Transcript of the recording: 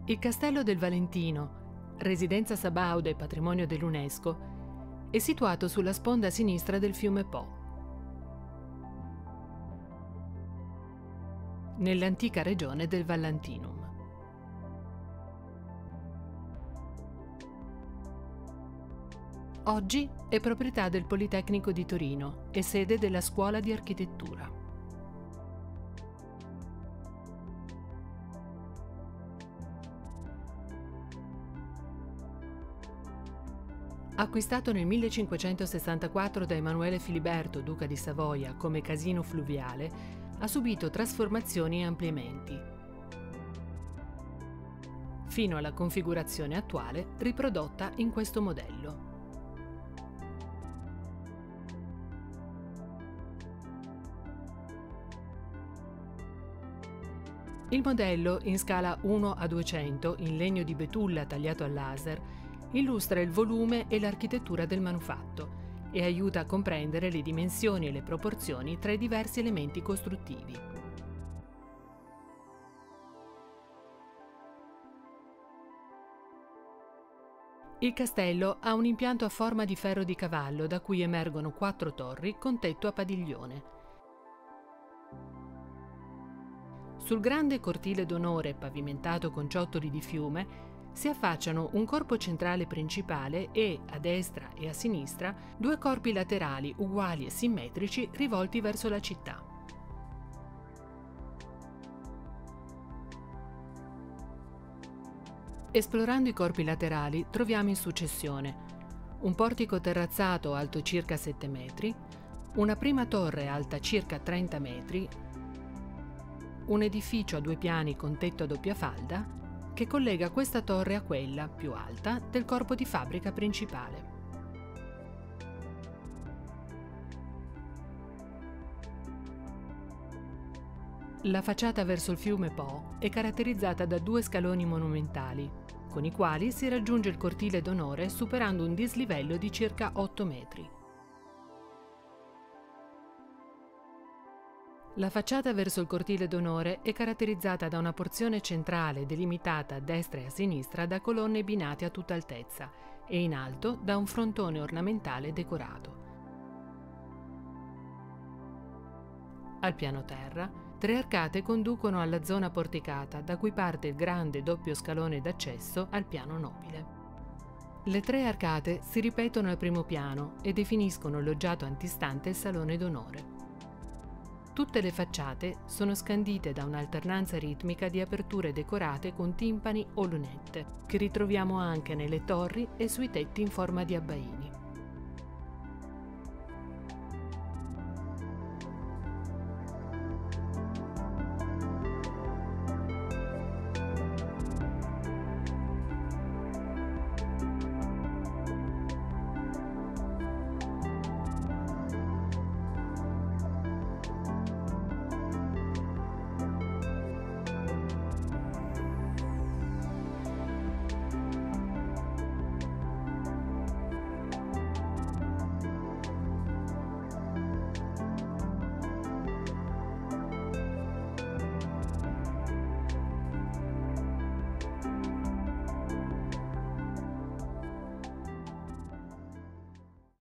Il Castello del Valentino, residenza sabauda e patrimonio dell'UNESCO, è situato sulla sponda sinistra del fiume Po, nell'antica regione del Vallentinum. Oggi è proprietà del Politecnico di Torino e sede della Scuola di Architettura. Acquistato nel 1564 da Emanuele Filiberto, duca di Savoia, come casino fluviale, ha subito trasformazioni e ampliamenti, fino alla configurazione attuale riprodotta in questo modello. Il modello, in scala 1:200, in legno di betulla tagliato al laser, illustra il volume e l'architettura del manufatto e aiuta a comprendere le dimensioni e le proporzioni tra i diversi elementi costruttivi. Il castello ha un impianto a forma di ferro di cavallo da cui emergono 4 torri con tetto a padiglione. Sul grande cortile d'onore pavimentato con ciottoli di fiume si affacciano un corpo centrale principale e, a destra e a sinistra, 2 corpi laterali uguali e simmetrici rivolti verso la città. Esplorando i corpi laterali troviamo in successione un portico terrazzato alto circa 7 metri, una prima torre alta circa 30 metri, un edificio a 2 piani con tetto a doppia falda che collega questa torre a quella, più alta, del corpo di fabbrica principale. La facciata verso il fiume Po è caratterizzata da 2 scaloni monumentali, con i quali si raggiunge il cortile d'onore superando un dislivello di circa 8 metri. La facciata verso il cortile d'onore è caratterizzata da una porzione centrale delimitata a destra e a sinistra da colonne binate a tutta altezza e in alto da un frontone ornamentale decorato. Al piano terra, 3 arcate conducono alla zona porticata da cui parte il grande doppio scalone d'accesso al piano nobile. Le 3 arcate si ripetono al primo piano e definiscono il loggiato antistante il salone d'onore. Tutte le facciate sono scandite da un'alternanza ritmica di aperture decorate con timpani o lunette, che ritroviamo anche nelle torri e sui tetti in forma di abbaini.